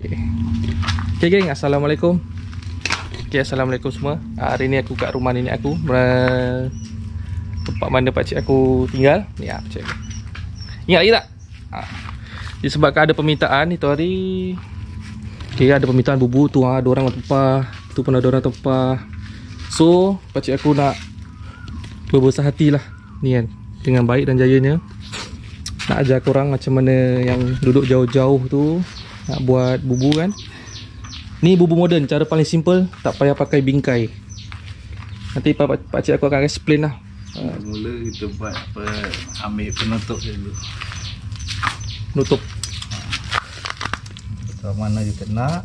Okay geng, Assalamualaikum. Assalamualaikum semua. Hari ni aku kat rumah nenek aku, tempat mana pakcik aku tinggal. Ni pakcik aku. Ingat lagi tak? Disebabkan ada permintaan itu hari. Ada permintaan bubu tu, ada orang tempah. Tu pun ada orang tempah. So pakcik aku nak berbesar hati lah ni kan, dengan baik dan jayanya nak ajar korang macam mana yang duduk jauh-jauh tu nak buat bubu kan. Ni bubu moden, cara paling simple, tak payah pakai bingkai. Nanti pakcik aku akan explain lah. Mula kita buat ambil penutup dulu. Penutup Betul mana kita nak.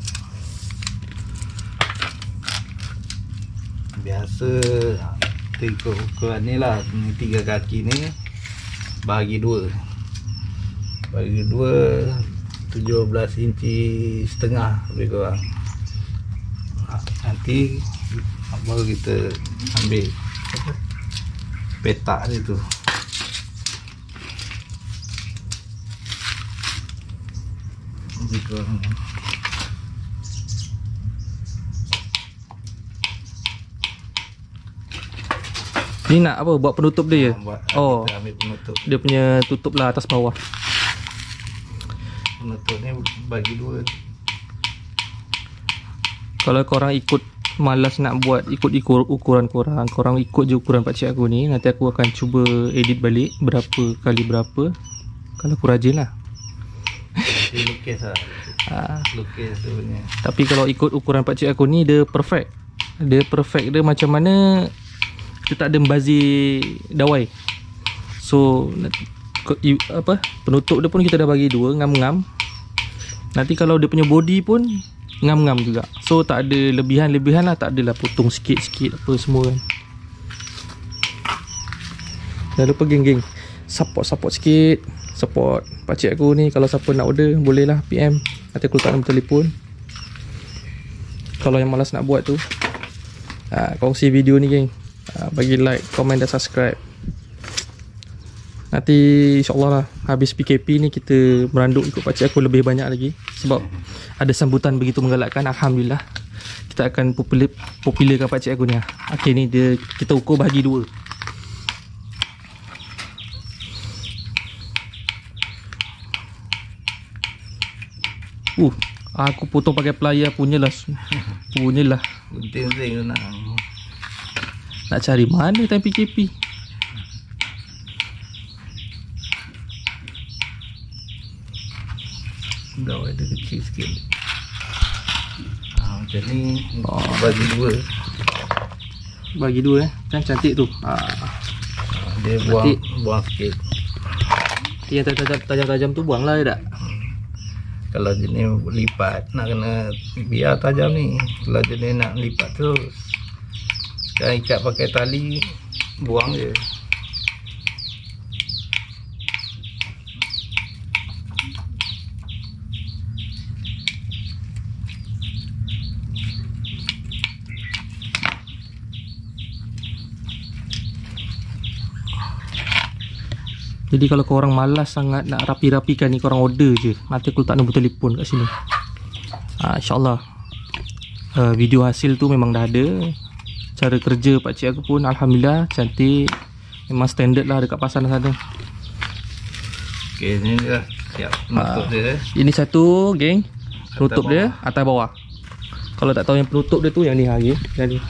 Biasa kita ikut ukuran ni lah. Ni 3 kaki ni bahagi 2. Bahagi 2 17 inci setengah lebih kurang. Nanti baru kita ambil petak dia tu. Lebih kurang. ni nak apa? Buat penutup dia je? Oh, kita ambil penutup. Dia punya tutup lah atas bawah. Penutup ni bagi 2. Kalau korang ikut malas nak buat ikut ukuran korang, korang ikut je ukuran pakcik aku ni. Nanti aku akan cuba edit balik berapa kali berapa. Kalau aku rajin lah. Lukis lah. Lukis tu punya. Tapi kalau ikut ukuran pakcik aku ni, dia perfect. Dia perfect dia macam mana kita tak ada membazir dawai. So penutup dia pun kita dah bagi 2 ngam-ngam. Nanti kalau dia punya body pun ngam-ngam juga. So tak ada lebihan-lebihan lah. Tak adalah potong sikit-sikit apa semua kan. Jangan lupa geng-geng, support sikit. Support pakcik aku ni. Kalau siapa nak order boleh lah PM. Nanti aku letak nombor telefon. Kalau yang malas nak buat tu, kongsi video ni geng. Bagi like, komen dan subscribe. Nanti insyaAllah lah habis PKP ni kita meranduk ikut pakcik aku lebih banyak lagi. Sebab ada sambutan begitu menggalakkan. Alhamdulillah kita akan popularkan pakcik aku ni. Okay, ni dia, kita ukur bahagi 2. Aku potong pakai plier punyalah. Gunting-gunting nak cari mana time PKP. Dah ada kecil sikit. Macam ni bagi 2. Bagi 2 kan cantik tu. Dia buang sikit. Yang tajam-tajam tu buang lah tak? Kalau jenis lipat nak kena biar tajam ni. Kalau jenis nak lipat terus, sekarang ikat pakai tali, buang je. Jadi kalau korang malas sangat nak rapi-rapikan ni, korang order je. Nanti aku letak nombor telefon kat sini. InsyaAllah video hasil tu memang dah ada. Cara kerja pakcik aku pun Alhamdulillah cantik. Memang standard lah dekat pasar sana. Okay, ni dah siap penutup dia. Ini satu geng, penutup dia atas bawah. Kalau tak tahu yang penutup dia tu yang ni lagi. Yang ni,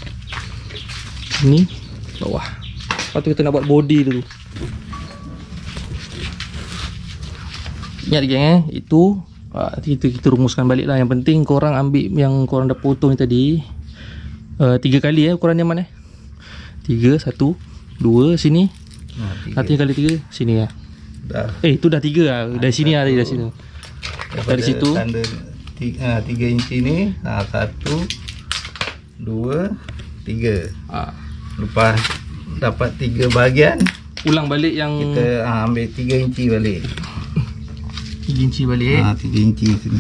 ni bawah. Lepas tu kita nak buat body tu. Ingat geng itu kita rumuskan balik lah. Yang penting korang ambil yang korang dah potong ni tadi 3 kali ukuran yang mana? 3, 1, 2 sini. Nanti kali 3 sini ya. Itu dah 3 lah. Dari sini lah, dari sini. Dari situ tanda 3 inci ni. 1, 2, 3. Lepas dapat 3 bahagian, ulang balik yang kita ambil 3 inci balik. 3 inci balik. 3 inci sini.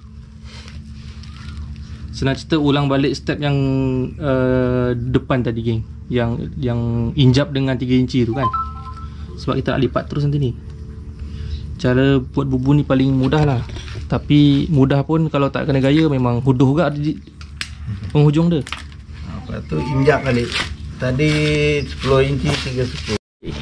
Senang cerita ulang balik step yang depan tadi geng. Yang injap dengan 3 inci tu kan. Sebab kita nak lipat terus nanti ni. Cara buat bubu ni paling mudah lah. Tapi mudah pun kalau tak kena gaya memang huduh juga di penghujung dia. Lepas tu injak kali. Tadi 10 inci 3 suku.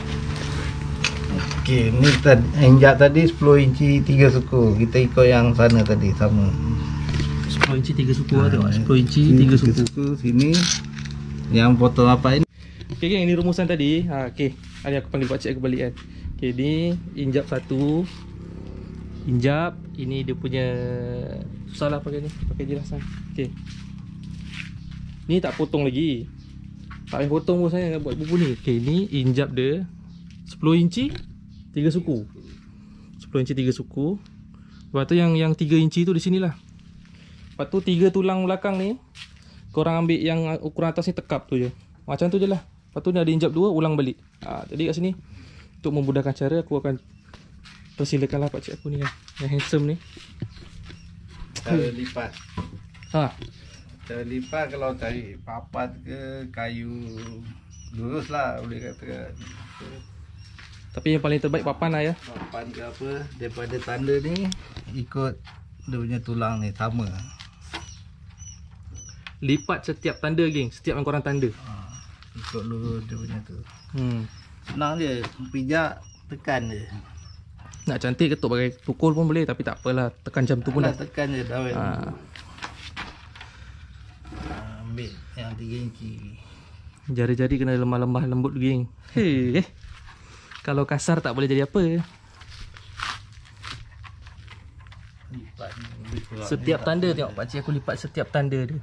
Okey, ni injak tadi 10 inci 3 suku. Kita ikut yang sana tadi sama. 10 inci 3 suku lah tengok. 10 inci 3 suku. Sini. Yang potong apa ini? Okey geng, ini rumusan tadi. Okey. Hari aku panggil pakcik aku balik kan. Okey, ni injap satu. Injap, ini dia punya susah lah pakai ni, pakai jelasan. Okey. Ni tak potong lagi. Tak payah potong pun saya buat bubu ni. Okey, ni injap dia 10 inci 3 suku. 10 inci 3 suku. Lepas tu yang 3 inci tu di sinilah. Lepas tu 3 tulang belakang ni korang ambil yang ukuran atas ni, tekap tu je. Macam tu je lah. Lepas tu ni ada injap 2, ulang balik. Jadi kat sini untuk memudahkan cara, aku akan persilakanlah pakcik aku ni kan, yang handsome ni. Cara lipat. Cara lipat kalau cari papat ke kayu lurus lah boleh katakan. Tapi yang paling terbaik papan lah ya. Papan ke apa, daripada tanda ni ikut dia punya tulang ni sama. Lipat setiap tanda geng, setiap yang korang tanda. Ikut lurus dia punya tu. Senang je, pijak tekan je. Nak cantik ketuk pakai pukul pun boleh, tapi tak apalah, tekan jam tu pun dah. Tekan je dah. Ambil yang 3 inci. Jari-jari kena lemah-lemah lembut geng. Kalau kasar tak boleh jadi apa. Lipat setiap tanda tengok pakcik aku lipat setiap tanda dia.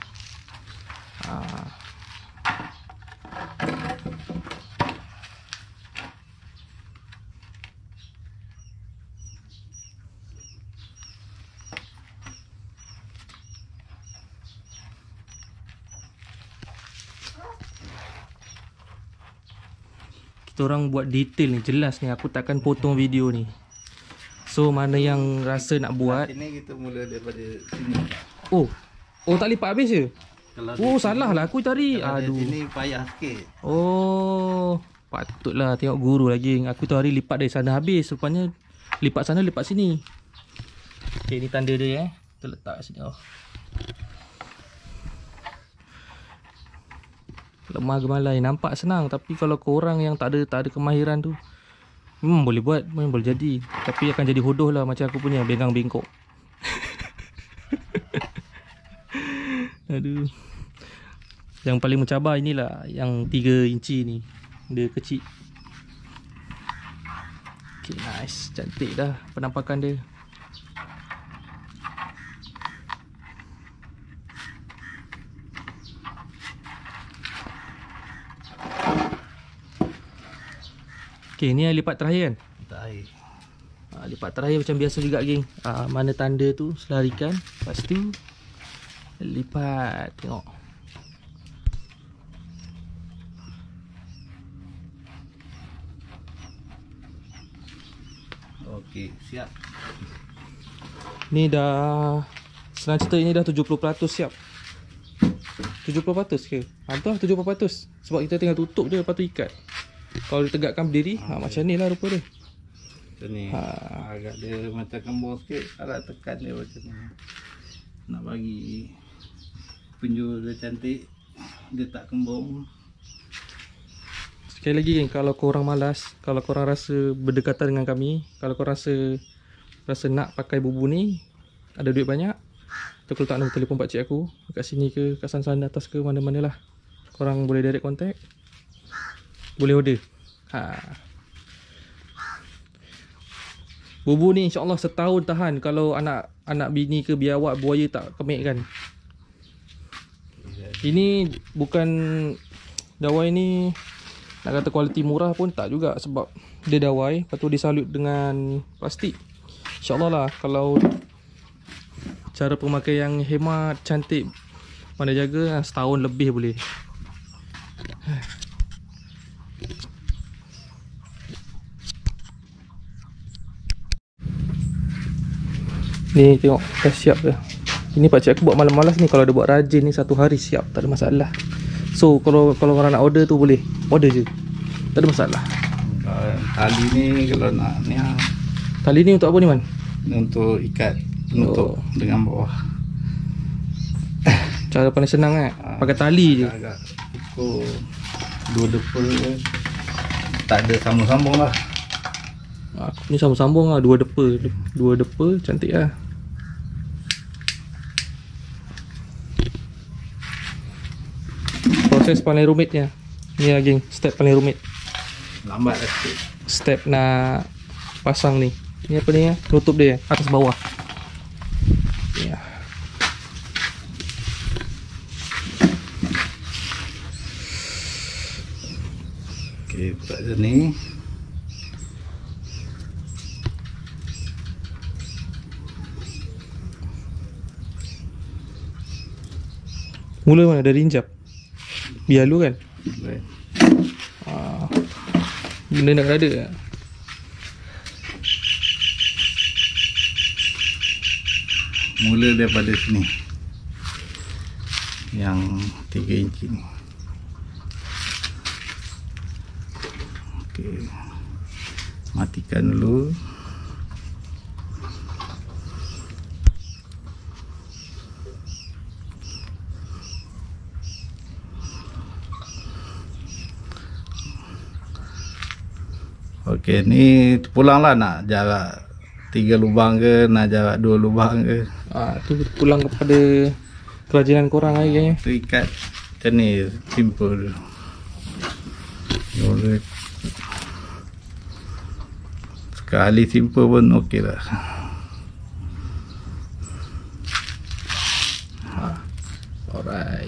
Kita orang buat detail ni, jelas ni, aku takkan potong video ni. So mana yang rasa nak buat, ini kita mula daripada sini. Oh tak lipat habis je. Salah lah aku tadi. Aduh. Sini payah sikit. Oh, patutlah tengok guru lagi. Aku tu hari lipat dari sana habis, rupanya lipat sana lipat sini. Okey, ni tanda dia Kita letak kat sini. Lemah gemalai, nampak senang, tapi kalau korang yang tak ada kemahiran tu, boleh buat, boleh jadi, tapi akan jadi hodoh lah macam aku punya, bengang bengkok. Aduh. Yang paling mencabar inilah yang 3 inci ni. Dia kecil. Okay, nice, cantik dah penampakan dia. Okay, ni lipat terakhir kan? Terakhir. Lipat terakhir macam biasa juga geng. Mana tanda tu selarikan, lepas tu lipat. Tengok. Okey, siap. Ni dah, senang cerita ini dah 70% siap. 70% ke? Betul 70%. Sebab kita tinggal tutup dia, lepas tu ikat. Kalau ditegakkan berdiri, macam ni lah rupa dia. Macam ni. Agak dia macam kembang sikit. Agak tekan dia macam ni. Nak bagi penjuru dia cantik, dia tak kembang. Sekali lagi geng, kalau korang malas, kalau korang rasa berdekatan dengan kami, kalau korang rasa nak pakai bubu ni, ada duit banyak, tu aku letak nombor telefon pakcik aku kat sini ke, kat sana atas ke, mana-mana lah. Korang boleh direct contact, boleh order. Bubu ni insyaAllah setahun tahan. Kalau anak bini ke biawak buaya tak kemik kan. Ini bukan dawai ni, nak kata kualiti murah pun tak juga, sebab dia dawai, lepas tu disalut dengan plastik. InsyaAllah lah, kalau cara pemakaian yang hemat, cantik, pandai jaga, setahun lebih boleh. Ni tengok, dah siap dah. Ini pakcik aku buat malam-malas ni. Kalau dia buat rajin ni 1 hari siap, tak ada masalah. So kalau orang nak order tu boleh order je, tak ada masalah. Tali ni kalau nak ni, tali ni untuk apa ni Man? untuk ikat penutup dengan bawah. Cara paling senang pakai tali je. Agak ikut 2 depa, tak ada sambung-sambung lah. Aku ni sambung-sambung lah, 2 depa cantik lah. Proses paling rumitnya ni lah geng, step paling rumit. Lambat lah sikit. Step nak pasang ni. Ni apa ni tutup dia atas bawah. Ya. Okey, buka je ni. Mula mana dari injap. Biar lu kan. Baik. Benda nak ada. Mula daripada sini. Yang 3 inci ni. Okey. Matikan dulu. Okey, ni pulanglah nak jarak 3 lubang ke, nak jarak 2 lubang ke. Tu pulang kepada kerajinan korang lagi kayaknya. Tu ikat macam ni, simple. Boleh. Sekali simple pun okey lah. Alright.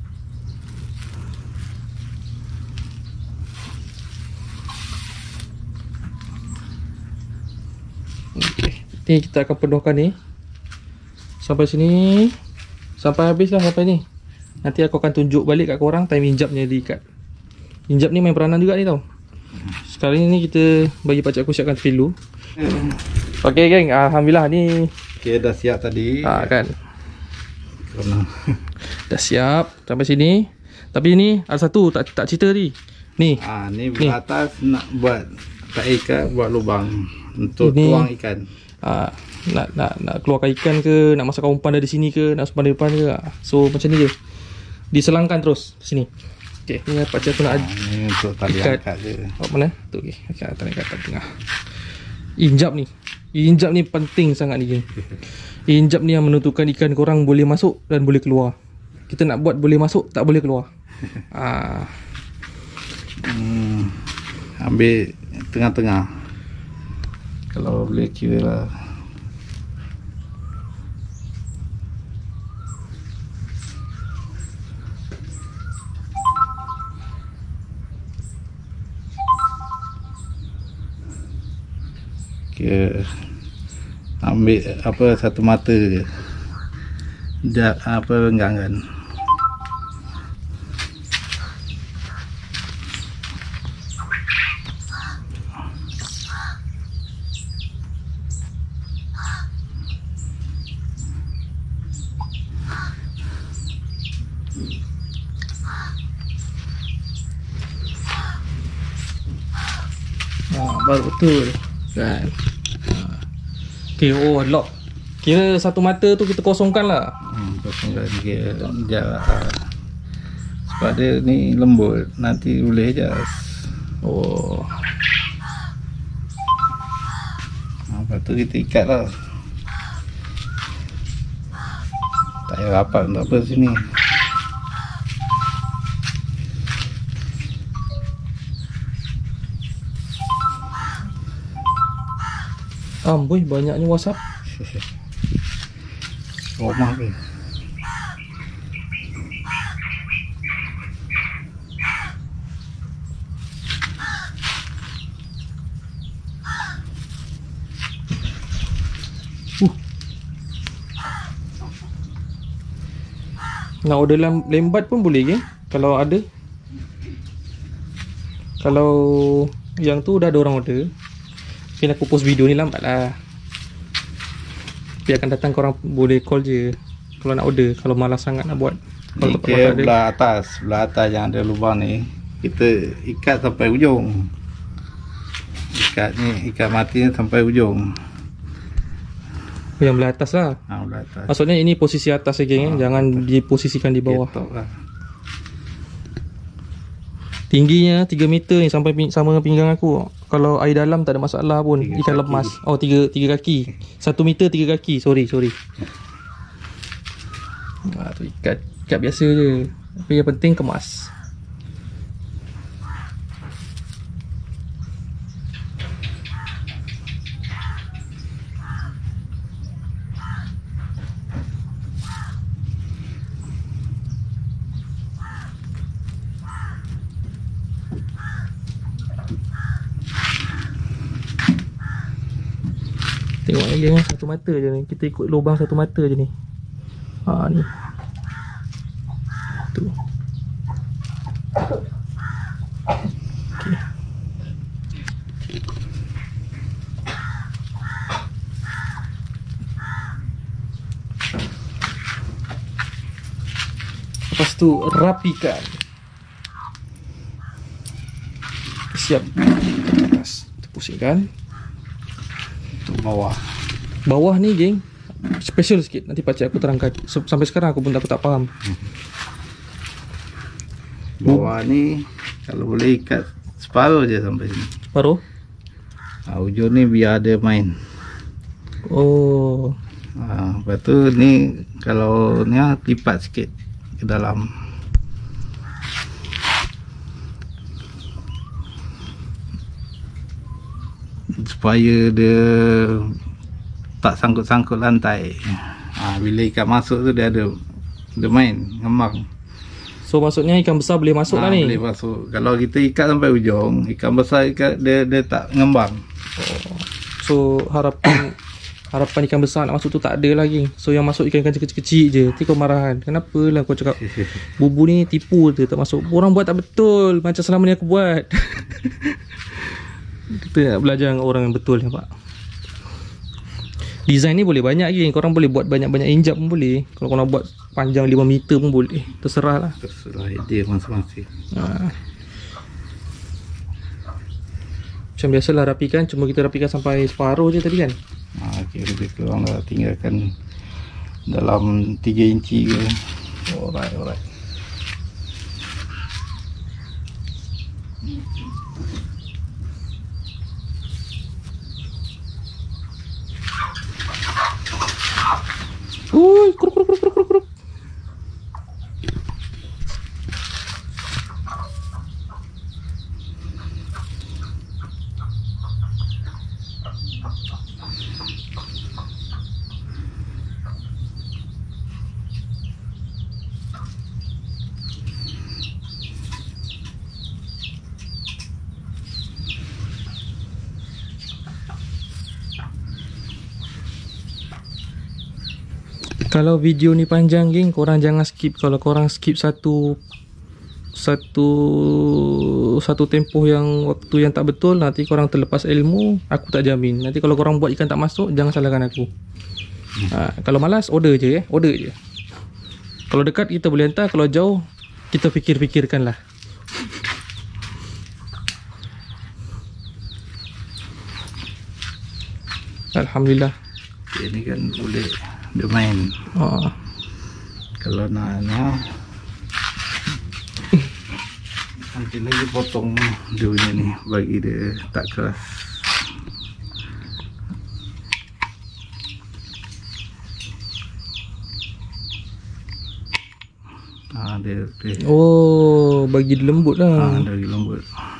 Okay. Ni kita akan penuhkan ni sampai sini, sampai habis lah, sampai ni. Nanti aku akan tunjuk balik kat korang time injapnya diikat. Injap ni main peranan juga ni tau. Sekarang ni kita bagi pakcik aku siapkan tepi dulu. Okay geng, alhamdulillah ni Okay, dah siap tadi. kan. Kena. Dah siap sampai sini. Tapi ni ada satu tak cerita tadi. Ni. Ni belah atas nak buat tak ikat, buat lubang untuk ini, tuang ikan. Nak keluarkan ikan ke, nak masukkan umpan dari sini ke, nak umpan dari depan ke. So macam ni je. Diselangkan terus sini. Okey, ni pakcik aku nak Ni untuk tali angkat je. mana? Tu okey. Okey, tali angkat kat tengah. Injap ni penting sangat ni geng. Injap ni yang menentukan ikan korang boleh masuk dan boleh keluar. Kita nak buat boleh masuk, tak boleh keluar. Ambil tengah-tengah. Kalau boleh kira lah. Kira ambil apa satu mata je. Apa renggangan. Baru betul kan. Okay, lock. Kira satu mata tu kita kosongkan lah. Kosongkan dia jarak. Sebab dia ni lembut, nanti boleh adjust. Lepas tu kita ikat lah. Tak payah rapat untuk apa sini. Amboi, banyaknya WhatsApp. Rumah ke? Nak order lembat pun boleh ke? Kalau ada. Kalau yang tu dah ada orang order, mungkin aku post video ni lambat lah. Tapi akan datang korang boleh call je kalau nak order, kalau malas sangat nak buat. Kalau Ni ke belah atas yang ada lubang ni, kita ikat sampai ujung. Ikat mati ni sampai ujung. Yang belah atas lah. Belah atas. Maksudnya ini posisi atas ya geng, jangan diposisikan di bawah. Lah. Tingginya 3 meter ni sampai sama pinggang aku. Kalau air dalam tak ada masalah pun. 3 Ikan kaki. lemas. Oh 3 kaki. 1 meter 3 kaki. Sorry. Tu ikat biasa je. Tapi yang penting kemas. Tengok lagi ni, satu mata je ni. Kita ikut lubang satu mata je ni. Ni. Tu. Okey. Lepas tu rapikan. Siap. Atas. Kita pusingkan. Untuk bawah. Bawah ni geng special sikit. Nanti pakcik aku terangkan. Sampai sekarang aku pun tak faham. Bawah ni kalau boleh ikat separuh je sampai sini. Separuh? Ujung ni biar ada main. Oh. Lepas tu ni kalau ni lipat sikit ke dalam. Supaya dia tak sangkut-sangkut lantai. Bila ikan masuk tu dia ada main ngembang. So maksudnya ikan besar boleh masuk lah ni. Boleh masuk. Kalau kita ikat sampai ujung, ikan besar dia tak ngembang. So harapan ikan besar nak masuk tu tak ada lagi. So yang masuk ikan-ikan kecil-kecil je. Nanti kau marahan. Kenapa lah kau cakap bubu ni tipu tu tak masuk. Orang buat tak betul macam selama ni aku buat. Kita nak belajar dengan orang yang betul ya pak. Design ni boleh banyak lagi. Korang boleh buat banyak-banyak injap pun boleh. Kalau korang buat panjang 5 meter pun boleh. Terserah lah. Terserah idea masing-masing. Macam biasalah rapikan. Cuma kita rapikan sampai separuh je tadi kan. Okay, lebih kurang dah tinggalkan dalam 3 inci ke. Alright. Kruk. Kalau video ni panjang geng, korang jangan skip. Kalau korang skip satu tempoh yang waktu yang tak betul, nanti korang terlepas ilmu, aku tak jamin. Nanti kalau korang buat ikan tak masuk, jangan salahkan aku. Kalau malas, order je. Kalau dekat kita boleh hantar, kalau jauh kita fikir-fikirkan lah. Alhamdulillah. Ini kan boleh dia main. Kalau nak nanti lagi potong dia punya ni bagi dia tak keras. Dia bagi dia lembut lah. Dia bagi lembut.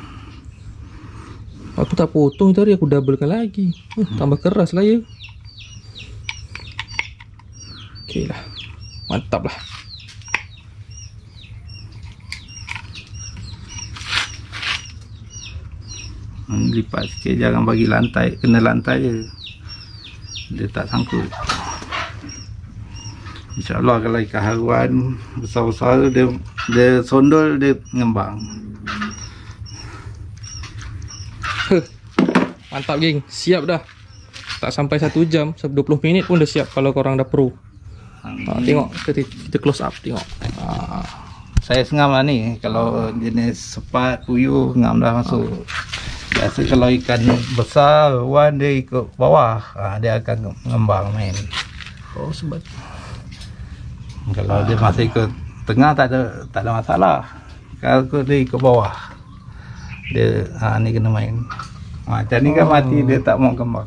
Aku tak potong tadi, aku doublekan lagi. Tambah keras lah ya. Okey lah. Mantap lah. Lipat sikit, jangan bagi lantai, kena lantai je. Dia tak sangkut. InsyaAllah kalau ikan haruan besar-besar tu dia sondol, dia ngembang. Mantap geng, siap dah. Tak sampai 1 jam, 20 minit pun dah siap kalau korang dah pro. Tengok, kita close up, tengok. Saya sengam lah ni. Kalau jenis sepat, puyuh, ngam dah masuk. Biasa kalau ikan besar, wan dia ikut bawah, dia akan ngembang main. Oh, sebab Kalau dia masih ikut tengah tak ada masalah. Kalau dia ikut bawah, dia ni kena main. Macam ni kan mati, dia tak mau kembang.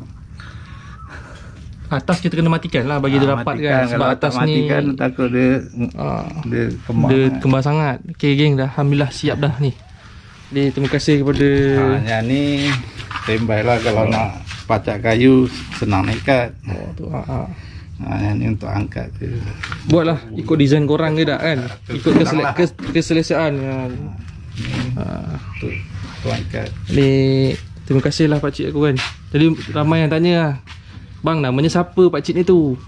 atas kita kena matikan lah bagi dia dapat kan. Sebab atas ni matikan takut dia kembang. dia kembang sangat. Okay geng, dah alhamdulillah siap dah ni. Jadi terima kasih kepada Yang ni standby lah kalau nak pacak kayu senang nak ikat. oh, tu, Yang ni untuk angkat je. buatlah ikut design korang ke tak kan. Ikut keselesaan kan. Tu angkat. Ni terima kasih lah pakcik aku kan. Jadi ramai yang tanya lah, bang namanya siapa pakcik ni tu?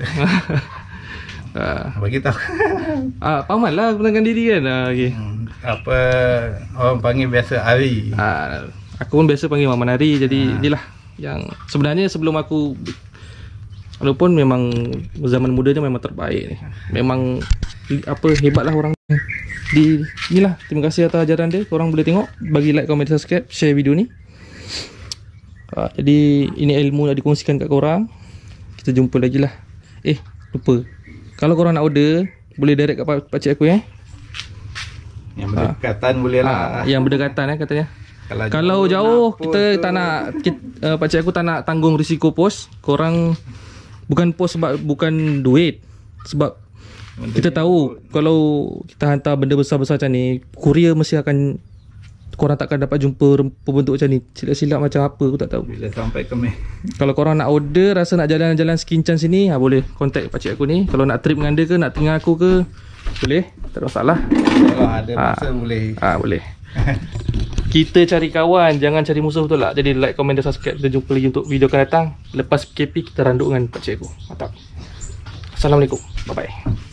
Bagi tahu. Paman lah kenalkan diri kan. Okay. Apa orang panggil biasa Ari. Aku pun biasa panggil Maman Ari. Jadi inilah yang sebenarnya sebelum aku, walaupun memang zaman muda dia memang terbaik ni. Memang hebatlah orang di inilah. Terima kasih atas ajaran dia. Korang boleh tengok, bagi like, komen, subscribe, share video ni. Jadi ini ilmu nak dikongsikan kat korang. Kita jumpa lagi lah. Lupa, kalau korang nak order boleh direct kat pakcik aku Yang berdekatan boleh lah. yang berdekatan katanya. Kalau jauh kita tak nak pakcik aku tak nak tanggung risiko pos. Korang bukan pos sebab bukan duit, sebab kita tahu kalau kita hantar benda besar-besar macam ni, courier mesti akan, korang takkan dapat jumpa pembentuk macam ni. Silap-silap macam apa aku tak tahu. Bila sampai ke Meh. Kalau korang nak order, rasa nak jalan-jalan Skincan sini, boleh contact pakcik aku ni. Kalau nak trip dengan dia ke, nak tinggal aku ke, boleh, tak ada masalah. Kalau ada masa boleh. Boleh. Kita cari kawan, jangan cari musuh, betul tak? Jadi like, komen dan subscribe. Kita jumpa lagi untuk video akan datang. Lepas PKP kita randuk dengan pakcik aku. Mantap. Assalamualaikum. Bye bye.